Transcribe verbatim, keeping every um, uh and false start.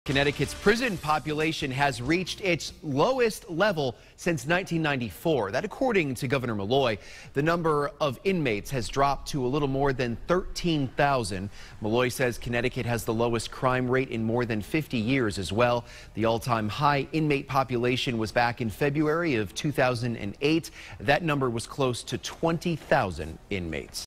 Connecticut's prison population has reached its lowest level since nineteen ninety-four. That according to Governor Malloy. The number of inmates has dropped to a little more than thirteen thousand. Malloy says Connecticut has the lowest crime rate in more than fifty years as well. The all-time high inmate population was back in February of two thousand eight. That number was close to twenty thousand inmates.